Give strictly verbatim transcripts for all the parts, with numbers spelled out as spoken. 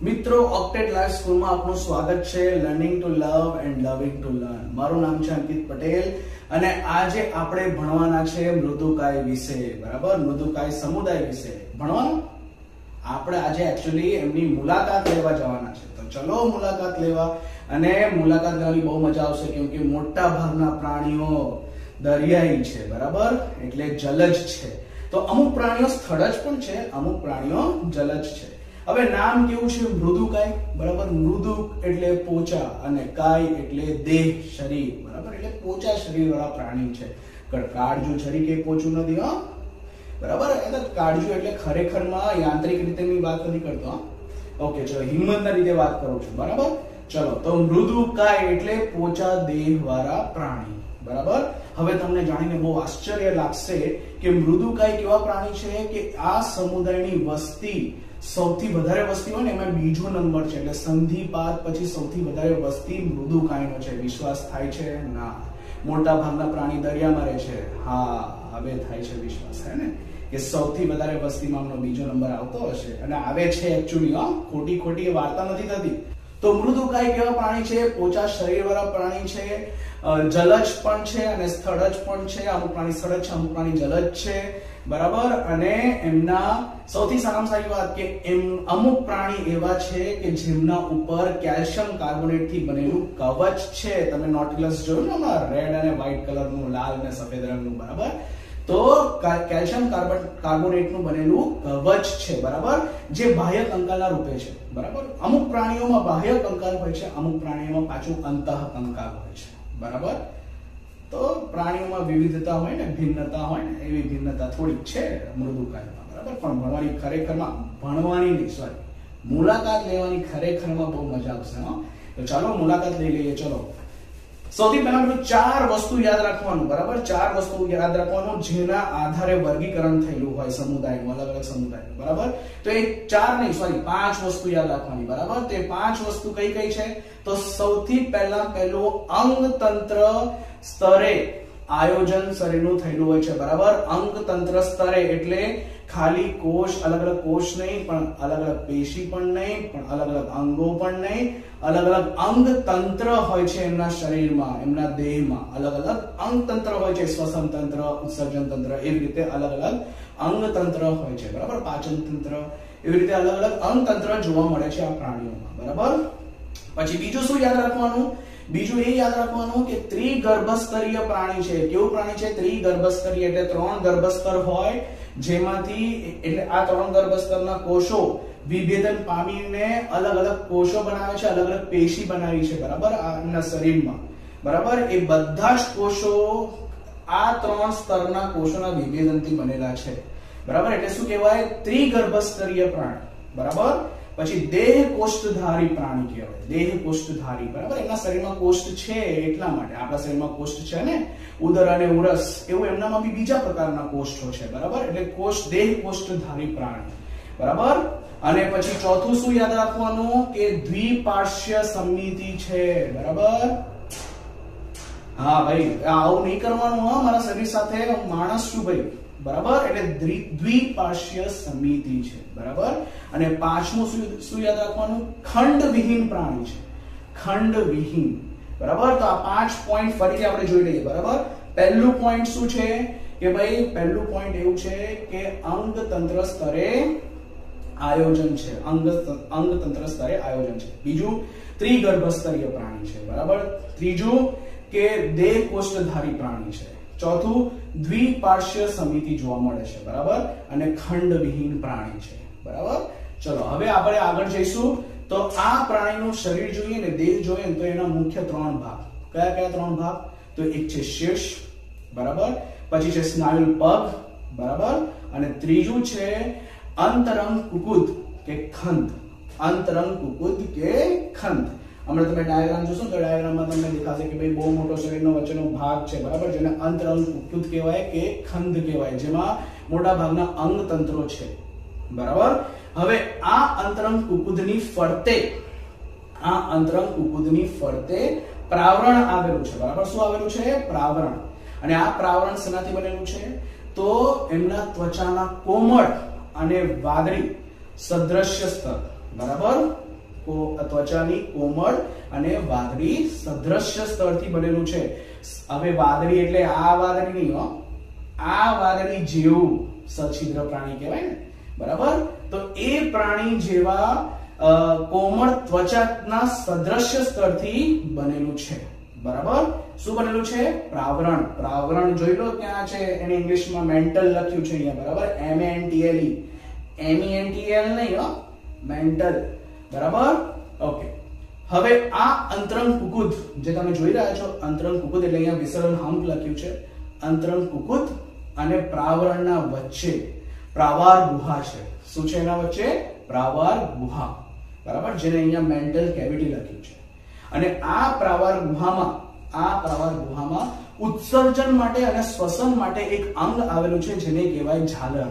મિત્રો ઓક્ટેટ લાઈફ સ્કૂલમાં આપનું સ્વાગત છે learning to love and loving to learn. મારું નામ છે અંકિત પટેલ અને આજે આપણે ભણવાના છે મૃદુકાય વિશે, બરાબર। મૃદુકાય સમુદાય વિશે ભણવાનું આપણે આજે એક્ચ્યુઅલી એમની મુલાકાત લેવા જવાના છે। તો ચલો મુલાકાત લેવા। અને મુલાકાત લેવાની બહુ મજા આવશે કેમ કે મોટા ભાગના પ્રાણીઓ દરિયાઈ છે, બરાબર, એટલે જલજ છે। તો અમુક પ્રાણીઓ સ્થળજ પણ છે, અમુક પ્રાણીઓ જલજ છે। હવે નામ કેવું છે? મૃદુકાય, બરાબર। મૃદુ એટલે પોચા અને કાય એટલે દેહ, શરીર, બરાબર, એટલે પોચા શરીર વાળા પ્રાણી છે। કાળજુ શરીર કે પોચું નથી, હા, બરાબર। એટલે કાળજુ એટલે ખરેખરમાં યાંત્રિક રીતેની વાત નથી કરતો, હા, ઓકે, ચલો હિંમતના રીતે વાત કરું છું, બરાબર। ચલો, તો મૃદુકાય એટલે પોચા દેહ વાળા પ્રાણી, બરાબર। હવે તમને જાણીને બહુ આશ્ચર્ય લાગશે કે મૃદુકાય કેવા પ્રાણી છે કે આ સમુદાયની વસ્તી સૌથી વધારે વસ્તી હોય ને એમાં બીજો નંબર છે, એટલે સંધિપાત પછી સૌથી વધારે વસ્તી મૃદુકાયનો છે। વિશ્વાસ થાય છે? ના। મોટા ભાગના પ્રાણી દરિયામાં રહે છે, હા, હવે થાય છે વિશ્વાસ, હે ને, કે સૌથી વધારે વસ્તીમાં આમનો બીજો નંબર આવતો હશે અને આવે છે એકચ્યુઅલી, હા, ખોટી ખોટી વાર્તા નથી થતી। તો મૃદુકાય કેવા પ્રાણી છે? પોચા શરીર વાળા પ્રાણી છે, જલજ પણ છે અને સ્થળજ પણ છે। અમુક પ્રાણી સ્થળજ છે, અમુક પ્રાણી જલજ છે, બરાબર। અને એમના સૌથી સારામાં સારી વાત કે એમ અમુક પ્રાણી એવા છે કે જેમના ઉપર કેલ્શિયમ કાર્બોનેટ થી બનેલું કવચ છે। તમે નોટિલસ જોયું ને, હમણાં રેડ અને વ્હાઇટ કલરનું, લાલ અને સફેદ રંગનું, બરાબર। તો કેલ્શિયમ કાર્બોનેટ નું બનેલું કવચ છે, બરાબર, જે બાહ્ય કંકાલના રૂપે છે, બરાબર। અમુક પ્રાણીઓમાં બાહ્ય કંકાલ હોય છે, અમુક પ્રાણીઓમાં પાછું અંતઃ કંકાલ હોય છે, બરાબર। તો પ્રાણીઓમાં વિવિધતા હોય ને, ભિન્નતા હોય ને, એવી ભિન્નતા થોડીક છે મૃદુકાયમાં, બરાબર। પણ ભણવાની ખરેખરમાં ભણવાની નહીં, સોરી, મુલાકાત લેવાની ખરેખરમાં બહુ મજા આવશે, હા। તો ચાલો મુલાકાત લઈ લઈએ। ચલો, સૌથી પહેલા ચાર વસ્તુ યાદ રાખવાનું, બરાબર। ચાર વસ્તુ યાદ રાખવાનું જેના આધારે વર્ગીકરણ થયેલું હોય સમુદાયનું, અલગ અલગ સમુદાયનું, બરાબર। તો એ ચાર નહીં, સોરી, પાંચ વસ્તુ યાદ રાખવાની, બરાબર। તો એ પાંચ વસ્તુ કઈ કઈ છે? તો સૌથી પહેલા પહેલું અંગતંત્ર સ્તરે આયોજન શરીરનું થયેલું હોય છે, બરાબર। અંગતંત્ર સ્તરે એટલે ખાલી કોષ, અલગ અલગ કોષ નહીં, પણ અલગ અલગ પેશી પણ નહીં, પણ અલગ અલગ અંગો પણ નહીં, અલગ અલગ અંગતંત્ર હોય છે એમના શરીરમાં, એમના દેહમાં અલગ અલગ અંગતંત્ર હોય છે, શ્વસન તંત્ર, ઉત્સર્જન તંત્ર, એવી રીતે અલગ અલગ અંગતંત્ર હોય છે, બરાબર, પાચન તંત્ર, એવી રીતે અલગ અલગ અંગતંત્ર જોવા મળે છે આ પ્રાણીઓમાં, બરાબર। પછી બીજું શું યાદ રાખવાનું? બીજું એ યાદ રાખવાનું કે ત્રિગર્ભસ્તરીય પ્રાણી છે। કેવું પ્રાણી છે? ત્રિગર્ભસ્તરીય એટલે ત્રણ ગર્ભસ્તર હોય, જેમાંથી એટલે આ ત્રણ ગર્ભસ્તરના કોષો વિભેદન પામીને અલગ અલગ કોષો બનાવે છે, અલગ અલગ પેશી બનાવી છે, બરાબર, આના શરીરમાં, બરાબર। એ બધા જ કોષો આ ત્રણ સ્તરના કોષોના વિભેદનથી બનેલા છે, બરાબર। એટલે શું કહેવાય? ત્રિગર્ભસ્તરીય પ્રાણી, બરાબર। પછી દેહ કોષ્ઠધારી પ્રાણી કહેવાય, દેહ કોષ્ઠધારી, બરાબર। એમના શરીરમાં કોષ્ઠ છે એટલા માટે, આપણા શરીરમાં કોષ્ઠ છે ને, ઉદર અને ઉરસ, એવું એમનામાં બી બીજા પ્રકારના કોષ્ઠો છે, બરાબર। એટલે કોષ્ઠ, દેહ કોષ્ઠધારી પ્રાણી, બરાબર। અને પછી ચોથું શું યાદ રાખવાનું કે દ્વિપાર્શ્વ સમિતિ છે, બરાબર। હા ભાઈ, આવું નહીં કરવાનું, હા, મારા શરીર સાથે માણસ છું ભાઈ, બરાબર। એટલે દ્વિપાર્શ્વ સમિતિ છે, બરાબર। અને પાંચમું શું યાદ રાખવાનું? ખંડવિહીન પ્રાણી છે, ખંડવિહીન, બરાબર। તો આ પાંચ પોઈન્ટ ફરીથી આપણે જોઈ લઈએ, બરાબર। પહેલું પોઈન્ટ શું છે કે ભાઈ, પહેલું પોઈન્ટ એવું છે કે અંગતંત્ર સ્તરે આયોજન છે, અંગ અંગતંત્ર સ્તરે આયોજન છે। બીજું, ત્રિગર્ભસ્તરીય પ્રાણી છે, બરાબર। ત્રીજું કે દેહ કોષ્ઠધારી પ્રાણી છે। ચોથું, દ્વિપાર્શ્વ સમિતિ જોવા મળે છે, બરાબર। અને ખંડવિહીન પ્રાણી છે, બરાબર। ચલો, હવે આપણે આગળ જઈશું। તો આ પ્રાણીનું શરીર જોઈએ ને, દેહ જોઈએ ને, તો એના મુખ્ય ત્રણ ભાગ, કયા કયા ત્રણ ભાગ? તો એક છે શીર્ષ, બરાબર, પછી છે સ્નાયુ પગ, બરાબર, અને ત્રીજું છે અંતરંગ કુકુદ કે ખંત, અંતરંગ કુકુદ કે ખંત। હમણાં તમે ડાયાગ્રામ જોશો તો ડાયાગ્રામમાં તમને દેખાશે કે ભાઈ બહુ મોટો શરીરનો વચ્ચેનો ભાગ છે, બરાબર, જેને અંતરંગ કુકુદ કહેવાય કે ખંદ કહેવાય, જેમાં મોટા ભાગના અંગતંત્રો છે, બરાબર। હવે આ અંતરંગ કુકુદની ફરતે, આ અંતરંગ કુકુદની ફરતે પ્રાવરણ આવેલું છે, બરાબર। શું આવેલું છે? પ્રાવરણ। અને આ પ્રાવરણ શેનાથી બનેલું છે? તો એમના ત્વચાના કોમળ અને વાદળી સદ્રશ્ય સ્તર, બરાબર, ત્વચાની કોમળ અને વાદળી સદ્રશ્ય સ્તરથી બનેલું છે. હવે વાદળી એટલે આ વાદળી નહીં હો, આ વાદળી જેવું સછિદ્ર પ્રાણી કહેવાય ને, બરાબર. તો એ પ્રાણી જેવા કોમળ ત્વચાના સદ્રશ્ય સ્તરથી બનેલું છે, બરાબર. શું બનેલું છે? પ્રાવરણ. પ્રાવરણ જોઈ લો ક્યાં છે, એને ઇંગ્લિશમાં મેન્ટલ લખ્યું છે અહીંયા, બરાબર. M A N T L E, M E N T L નહીં હો, મેન્ટલ, બરાબર. ઓકે. હવે આ અંતરંગ કુકુદ જે તમે જોઈ રહ્યા છો, અંતરંગ કુકુદ એટલે અહીંયા વિસરણ હમ્પ લખ્યું છે. અંતરંગ કુકુદ અને પ્રાવરણના વચ્ચે પ્રાવાર ગુહા છે. શું છે એના વચ્ચે? પ્રાવાર ગુહા, બરાબર, જેને અહીંયા મેન્ટલ કેવિટી લખ્યું છે. અને આ પ્રાવાર ગુહામાં આ પ્રાવાર ગુહામાં ઉત્સર્જન માટે અને શ્વસન માટે એક અંગ આવેલું છે જેને કહેવાય ઝાલર.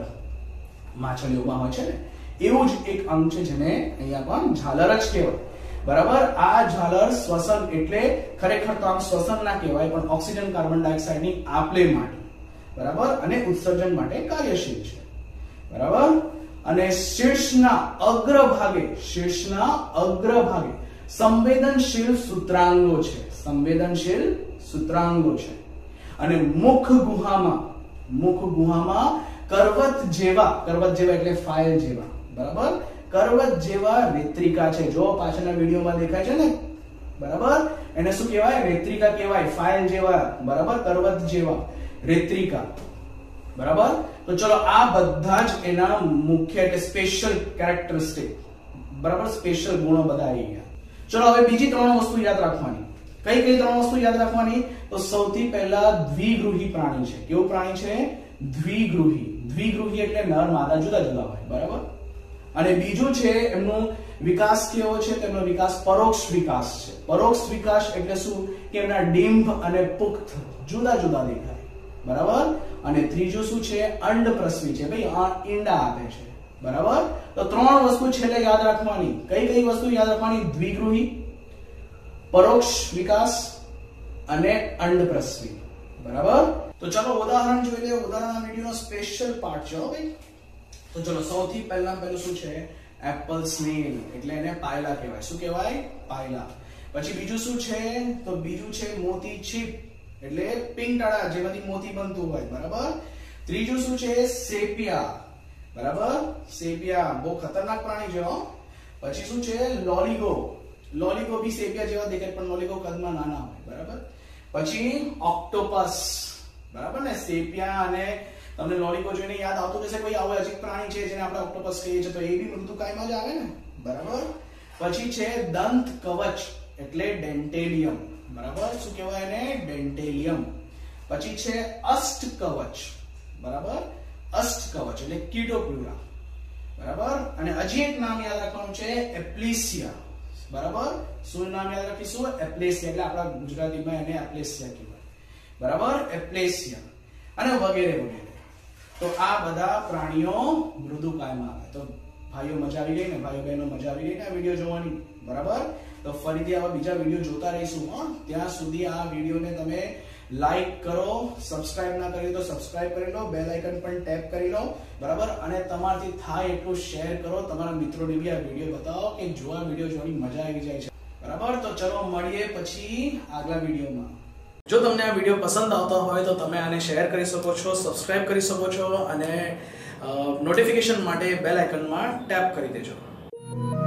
માછલીઓમાં હોય છે ને એવું જ એક અંગ છે જેને અહીંયા પણ ઝાલર જ કહેવાય, બરાબર. આ ઝાલર શ્વસન એટલે ખરેખર તો આમ શ્વસન ના કહેવાય, પણ ઓક્સિજન કાર્બન ડાયોક્સાઇડની આપલે માટે, બરાબર, અને ઉત્સર્જન માટે કાર્યશીલ છે, બરાબર. અને શીર્ષના અગ્રભાગે શીર્ષના અગ્રભાગે સંવેદનશીલ સૂત્રાંગો છે. સંવેદનશીલ સૂત્રાંગો છે. અને મુખ ગુહામાં મુખ ગુહામાં કરવત જેવા કરવત જેવા એટલે ફાઇલ જેવા, બરાબર, કરવત જેવા રેત્રિકા છે. જો પાછળના વિડીયોમાં દેખાય છે ને, બરાબર, એને શું કહેવાય? રેત્રિકા કહેવાય. ફાઇલ જેવા, બરાબર, કરવત જેવા રેત્રિકા, બરાબર. તો ચલો આ બધા જ એના મુખ્ય એટલે સ્પેશિયલ કેરેક્ટરિસ્ટિક, બરાબર, સ્પેશિયલ ગુણો બધા આવી ગયા. ચલો હવે બીજી ત્રણ વસ્તુ યાદ રાખવાની. કઈ કઈ ત્રણ વસ્તુ યાદ રાખવાની? તો સૌથી પહેલા દ્વિગૃહી પ્રાણી છે. કેવું પ્રાણી છે? દ્વિગૃહી. દ્વિગૃહી એટલે નર માદા જુદા જુદા હોય, બરાબર. અને બીજું છે એમનું વિકાસ કેવો છે? તેમનો વિકાસ પરોક્ષ વિકાસ છે. પરોક્ષ વિકાસ એટલે શું? કે એમના ડિંભ અને પુખ્ત જુદા જુદા દેખાય, બરાબર. અને ત્રીજું શું છે? અંડપ્રસવી છે. ભાઈ આ ઈંડા આપે છે, બરાબર. તો ત્રણ વસ્તુ છેલ્લે યાદ રાખવાની. કઈ કઈ વસ્તુ યાદ રાખવાની? દ્વિગૃહી, પરોક્ષ વિકાસ અને અંડપ્રસવી, બરાબર. તો ચલો ઉદાહરણ જોઈ લે. ઉદાહરણ વિડિયોનો સ્પેશિયલ પાર્ટ છે ભાઈ. તો ચલો સૌથી પહેલા પહેલું શું છે? એપલ સ્નેલ એટલે એને પાયલા કહેવાય. શું કહેવાય? પાયલા. પછી બીજું શું છે? તો બીજું છે મોતી છીપ એટલે પિંગટાળા જેમાંથી મોતી બનતું હોય, બરાબર. ત્રીજું શું છે? સેપિયા, બરાબર. સેપિયા બહુ ખતરનાક પ્રાણી છે હો. પછી શું છે? લોલીગો. લોલીગો બી સેપિયા જેવા દેખાય પણ લોલીગો કદમાં નાના હોય, બરાબર. પછી ઓક્ટોપસ, બરાબર ને. સેપિયા અને તમને લોલીગો જોઈને યાદ આવતું હશે કોઈ આવું અજીબ પ્રાણી છે જેને આપણે ઓક્ટોપસ કહીએ છીએ, તો એ બી મૃદુકાયમાં જ આવે ને, બરાબર. પછી છે દંત કવચ એટલે ડેન્ટેલિયમ, બરાબર. શું કહેવાય એને? ડેન્ટેલિયમ. પછી છે અષ્ટ કવચ, બરાબર. અષ્ટ કવચ એટલે કીટોપ્યુરા, બરાબર. અને હજી એક નામ યાદ રાખવાનું છે એપ્લિસિયા, બરાબર. શું નામ યાદ રાખીશું? એપ્લેસિયા એટલે આપણા ગુજરાતીમાં એને એપ્લેસિયા કહેવાય, બરાબર. એપ્લેસિયા અને વગેરે વગેરે. તો આ બધા પ્રાણીઓ મૃદુકાયમાં આવે. તો ભાઈઓ મજા આવી ગઈ ને? ભાઈઓ બહેનો મજા આવી ગઈ ને આ વિડીયો જોવાની, બરાબર. તો ફરીથી આવા બીજા વિડીયો જોતા રહીશું. હા, ત્યાં સુધી આ વિડીયોને તમે લાઈક કરો, સબસ્ક્રાઇબ ના કરી તો સબસ્ક્રાઇબ કરી લો, બેલ આઇકન પણ ટેપ કરી લો, બરાબર. અને તમારાથી થાય એટલું શેર કરો, તમારા મિત્રોને બી આ વિડીયો બતાવો કે જો આ વિડીયો જોવાની મજા આવી જાય છે, બરાબર. તો ચલો મળીએ પછી આગલા વિડીયોમાં. જો તમને આ વિડીયો પસંદ આવતો હોય તો તમે આને શેર કરી શકો છો, સબસ્ક્રાઇબ કરી શકો છો અને નોટિફિકેશન માટે બેલ આઇકનમાં ટેપ કરી દેજો.